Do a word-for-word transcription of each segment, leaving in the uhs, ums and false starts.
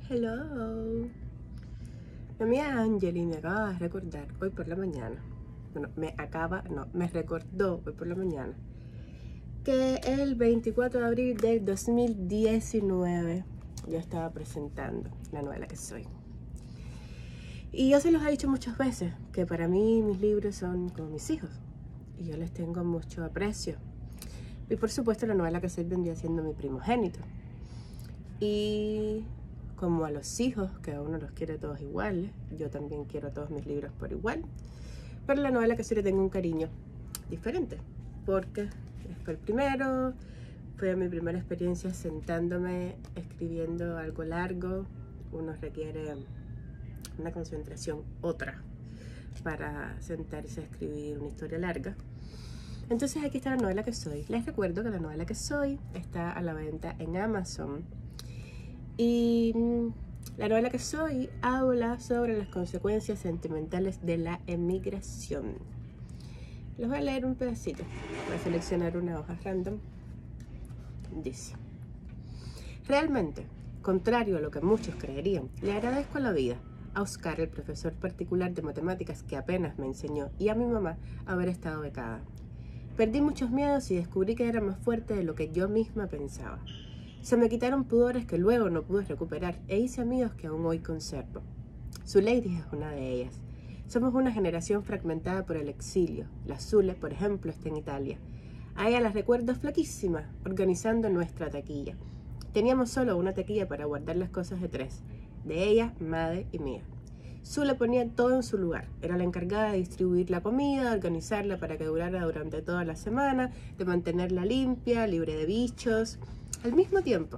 Hello. Mi amiga Angeli me acaba de recordar hoy por la mañana, bueno, me acaba, no, me recordó hoy por la mañana que el veinticuatro de abril del dos mil diecinueve yo estaba presentando la novela que soy. Y yo se los he dicho muchas veces que para mí mis libros son como mis hijos y yo les tengo mucho aprecio. Y por supuesto la novela que soy vendría siendo mi primogénito. Y como a los hijos, que a uno los quiere todos iguales, yo también quiero todos mis libros por igual. Pero la novela que soy le tengo un cariño diferente, porque fue el primero, fue mi primera experiencia sentándome, escribiendo algo largo. Uno requiere una concentración otra para sentarse a escribir una historia larga. Entonces aquí está la novela que soy. Les recuerdo que la novela que soy está a la venta en Amazon. Y la novela que soy habla sobre las consecuencias sentimentales de la emigración. Les voy a leer un pedacito. Voy a seleccionar una hoja random. Dice: realmente, contrario a lo que muchos creerían, le agradezco a la vida, a Oscar, el profesor particular de matemáticas que apenas me enseñó, y a mi mamá haber estado becada. Perdí muchos miedos y descubrí que era más fuerte de lo que yo misma pensaba. Se me quitaron pudores que luego no pude recuperar e hice amigos que aún hoy conservo. Zulady es una de ellas. Somos una generación fragmentada por el exilio. La Zule, por ejemplo, está en Italia. A ella la recuerdo flaquísima, organizando nuestra taquilla. Teníamos solo una taquilla para guardar las cosas de tres, de ella, Made y mía. Zule ponía todo en su lugar. Era la encargada de distribuir la comida, de organizarla para que durara durante toda la semana, de mantenerla limpia, libre de bichos. Al mismo tiempo,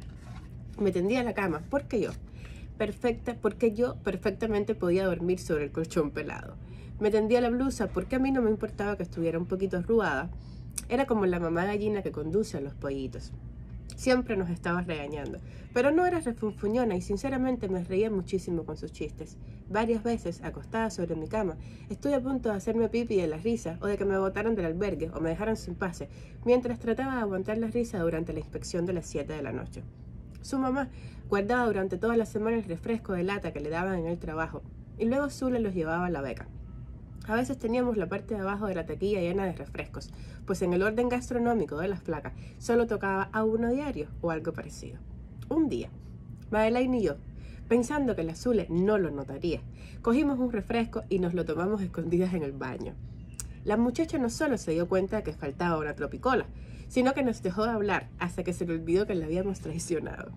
me tendía a la cama, porque yo, perfecta, porque yo perfectamente podía dormir sobre el colchón pelado. Me tendía la blusa porque a mí no me importaba que estuviera un poquito arrugada. Era como la mamá gallina que conduce a los pollitos. Siempre nos estaba regañando, pero no era refunfuñona y sinceramente me reía muchísimo con sus chistes. Varias veces, acostada sobre mi cama, estuve a punto de hacerme pipi de la risa o de que me botaran del albergue o me dejaran sin pase, mientras trataba de aguantar la risa durante la inspección de las siete de la noche. Su mamá guardaba durante toda la semana el refresco de lata que le daban en el trabajo y luego Zule los llevaba a la beca. A veces teníamos la parte de abajo de la taquilla llena de refrescos, pues en el orden gastronómico de las placas solo tocaba a uno diario o algo parecido. Un día, Madeleine y yo, pensando que la Zule no lo notaría, cogimos un refresco y nos lo tomamos escondidas en el baño. La muchacha no solo se dio cuenta de que faltaba una tropicola, sino que nos dejó de hablar hasta que se le olvidó que la habíamos traicionado.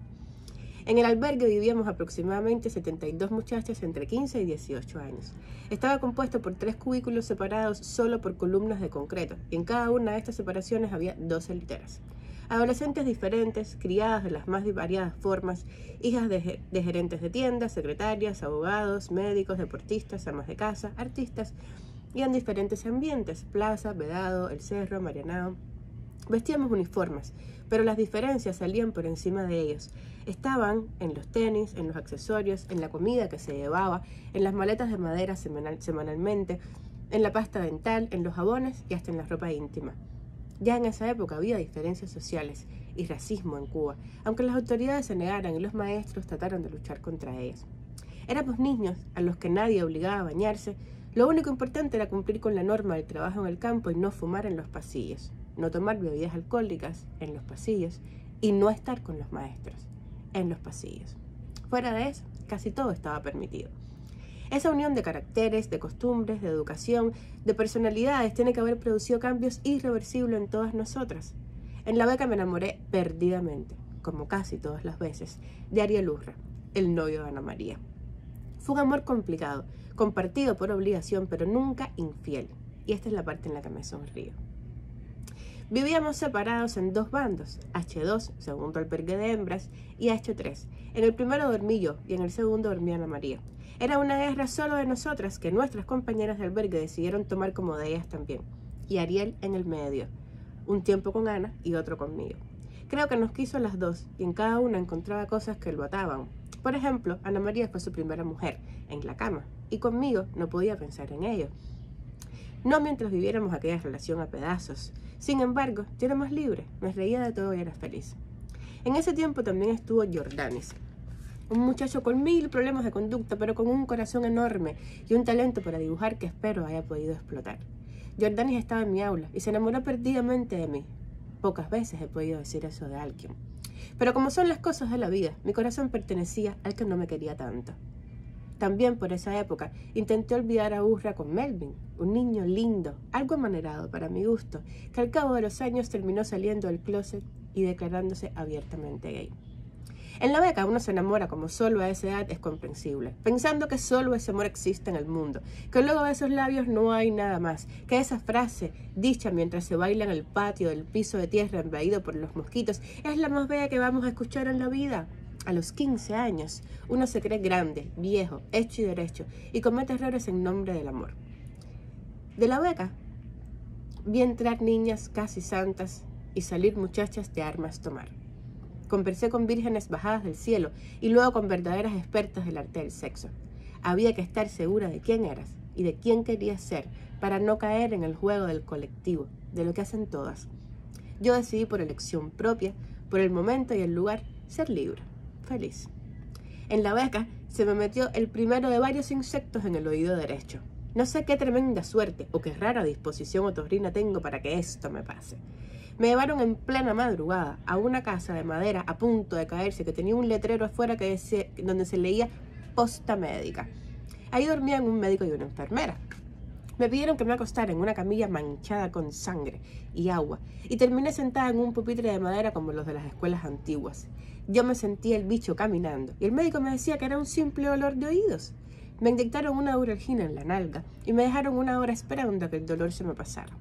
En el albergue vivíamos aproximadamente setenta y dos muchachas entre quince y dieciocho años. Estaba compuesto por tres cubículos separados solo por columnas de concreto, y en cada una de estas separaciones había doce literas. Adolescentes diferentes, criadas de las más variadas formas, hijas de, de gerentes de tiendas, secretarias, abogados, médicos, deportistas, amas de casa, artistas, y en diferentes ambientes: Plaza, Vedado, El Cerro, Marianao. Vestíamos uniformes, pero las diferencias salían por encima de ellos. Estaban en los tenis, en los accesorios, en la comida que se llevaba, en las maletas de madera semanal, semanalmente, en la pasta dental, en los jabones y hasta en la ropa íntima. Ya en esa época había diferencias sociales y racismo en Cuba, aunque las autoridades se negaran y los maestros trataron de luchar contra ellas. Éramos niños a los que nadie obligaba a bañarse. Lo único importante era cumplir con la norma del trabajo en el campo y no fumar en los pasillos, no tomar bebidas alcohólicas en los pasillos y no estar con los maestros en los pasillos. Fuera de eso, casi todo estaba permitido. Esa unión de caracteres, de costumbres, de educación, de personalidades tiene que haber producido cambios irreversibles en todas nosotras. En la beca me enamoré perdidamente, como casi todas las veces, de Ariel Urra, el novio de Ana María. Fue un amor complicado, compartido por obligación, pero nunca infiel. Y esta es la parte en la que me sonrío. Vivíamos separados en dos bandos, hache dos, segundo albergue de hembras, y hache tres. En el primero dormí yo y en el segundo dormía Ana María. Era una guerra solo de nosotras que nuestras compañeras de albergue decidieron tomar como de ellas también. Y Ariel en el medio, un tiempo con Ana y otro conmigo. Creo que nos quiso las dos y en cada una encontraba cosas que lo ataban. Por ejemplo, Ana María fue su primera mujer en la cama y conmigo no podía pensar en ello. No mientras viviéramos aquella relación a pedazos. Sin embargo, yo era más libre, me reía de todo y era feliz. En ese tiempo también estuvo Jordanis, Un muchacho con mil problemas de conducta, pero con un corazón enorme y un talento para dibujar que espero haya podido explotar. Jordanis estaba en mi aula y se enamoró perdidamente de mí. Pocas veces he podido decir eso de alguien. Pero como son las cosas de la vida, mi corazón pertenecía al que no me quería tanto. También por esa época intenté olvidar a Urra con Melvin, un niño lindo, algo amanerado para mi gusto, que al cabo de los años terminó saliendo del closet y declarándose abiertamente gay. En la beca uno se enamora como solo a esa edad es comprensible, pensando que solo ese amor existe en el mundo, que luego de esos labios no hay nada más, que esa frase, dicha mientras se baila en el patio del piso de tierra invadido por los mosquitos, es la más bella que vamos a escuchar en la vida. A los quince años, uno se cree grande, viejo, hecho y derecho, y comete errores en nombre del amor. De la beca, vi entrar niñas casi santas y salir muchachas de armas tomar. Conversé con vírgenes bajadas del cielo y luego con verdaderas expertas del arte del sexo. Había que estar segura de quién eras y de quién querías ser para no caer en el juego del colectivo, de lo que hacen todas. Yo decidí por elección propia, por el momento y el lugar, ser libre, feliz. En la beca se me metió el primero de varios insectos en el oído derecho. No sé qué tremenda suerte o qué rara disposición otorrina tengo para que esto me pase. Me llevaron en plena madrugada a una casa de madera a punto de caerse que tenía un letrero afuera que decía, donde se leía posta médica. Ahí dormían un médico y una enfermera. Me pidieron que me acostara en una camilla manchada con sangre y agua y terminé sentada en un pupitre de madera como los de las escuelas antiguas. Yo me sentía el bicho caminando y el médico me decía que era un simple dolor de oídos. Me inyectaron una uralgina en la nalga y me dejaron una hora esperando a que el dolor se me pasara.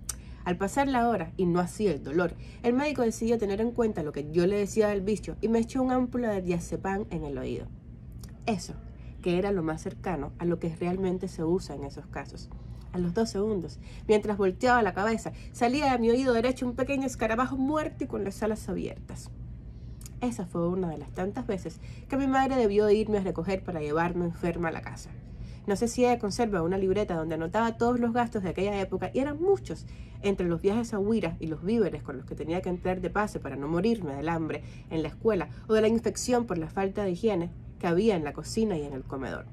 Al pasar la hora, y no así el dolor, el médico decidió tener en cuenta lo que yo le decía del bicho y me echó una ámpula de diazepam en el oído. Eso, que era lo más cercano a lo que realmente se usa en esos casos. A los dos segundos, mientras volteaba la cabeza, salía de mi oído derecho un pequeño escarabajo muerto y con las alas abiertas. Esa fue una de las tantas veces que mi madre debió irme a recoger para llevarme enferma a la casa. No sé si ella conserva una libreta donde anotaba todos los gastos de aquella época, y eran muchos, entre los viajes a Huira y los víveres con los que tenía que entrar de pase para no morirme del hambre en la escuela o de la infección por la falta de higiene que había en la cocina y en el comedor.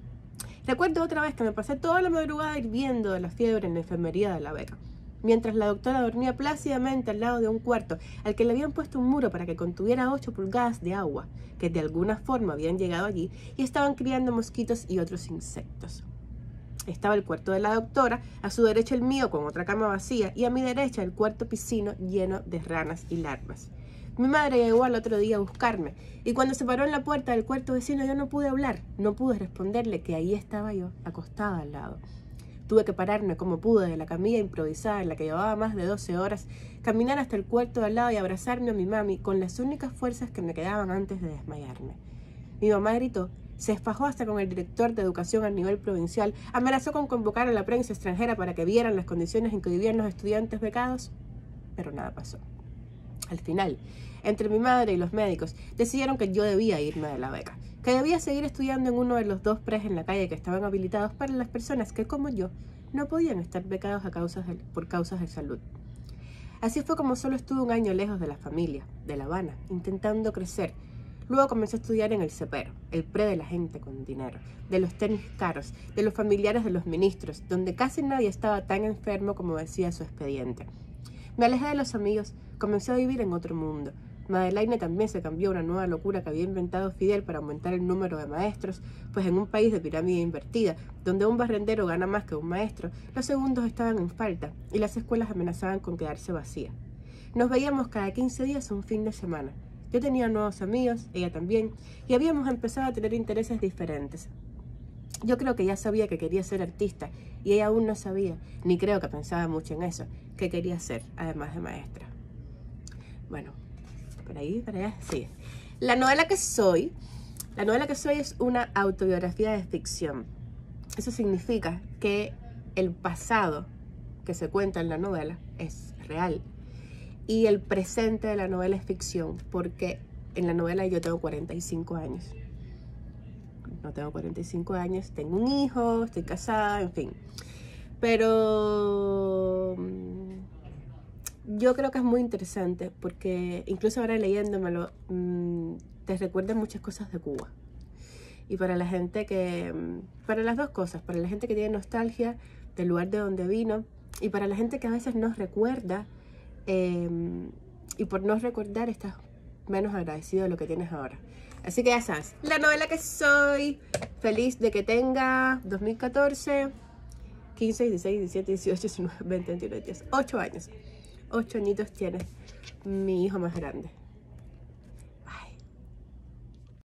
Recuerdo otra vez que me pasé toda la madrugada hirviendo de la fiebre en la enfermería de la beca, mientras la doctora dormía plácidamente al lado de un cuarto al que le habían puesto un muro para que contuviera ocho pulgadas de agua, que de alguna forma habían llegado allí y estaban criando mosquitos y otros insectos. Estaba el cuarto de la doctora, a su derecha el mío con otra cama vacía y a mi derecha el cuarto piscino lleno de ranas y larvas. Mi madre llegó al otro día a buscarme y cuando se paró en la puerta del cuarto vecino yo no pude hablar, no pude responderle que ahí estaba yo, acostada al lado. Tuve que pararme como pude de la camilla improvisada en la que llevaba más de doce horas, caminar hasta el cuarto de al lado y abrazarme a mi mami con las únicas fuerzas que me quedaban antes de desmayarme. Mi mamá gritó, se esfajó hasta con el director de educación a nivel provincial, amenazó con convocar a la prensa extranjera para que vieran las condiciones en que vivían los estudiantes becados, pero nada pasó. Al final, entre mi madre y los médicos, decidieron que yo debía irme de la beca, que debía seguir estudiando en uno de los dos pres en la calle que estaban habilitados para las personas que, como yo, no podían estar becados a causas de, por causas de salud. Así fue como solo estuve un año lejos de la familia, de La Habana, intentando crecer. Luego comencé a estudiar en el Cepero, el pre de la gente con dinero, de los tenis caros, de los familiares de los ministros, donde casi nadie estaba tan enfermo como decía su expediente. Me alejé de los amigos, comencé a vivir en otro mundo. Madeleine también se cambió a una nueva locura que había inventado Fidel para aumentar el número de maestros, pues en un país de pirámide invertida, donde un barrendero gana más que un maestro, los segundos estaban en falta y las escuelas amenazaban con quedarse vacías. Nos veíamos cada quince días un fin de semana. Yo tenía nuevos amigos, ella también, y habíamos empezado a tener intereses diferentes. Yo creo que ya sabía que quería ser artista y ella aún no sabía, ni creo que pensaba mucho en eso, que quería ser, además de maestra. Bueno, por ahí, por allá, sí. La novela que soy, la novela que soy es una autobiografía de ficción. Eso significa que el pasado que se cuenta en la novela es real y el presente de la novela es ficción, porque en la novela yo tengo cuarenta y cinco años. No tengo cuarenta y cinco años, tengo un hijo, estoy casada, en fin. Pero yo creo que es muy interesante porque incluso ahora leyéndomelo, mmm, te recuerden muchas cosas de Cuba. Y para la gente que, para las dos cosas, para la gente que tiene nostalgia del lugar de donde vino, y para la gente que a veces no recuerda, eh, y por no recordar estás menos agradecido de lo que tienes ahora. Así que ya sabes, la novela que soy, feliz de que tenga dos mil catorce, quince, dieciséis, diecisiete, dieciocho, diecinueve, veinte, veintiuno, veintidós, ocho años. ocho añitos tiene mi hijo más grande.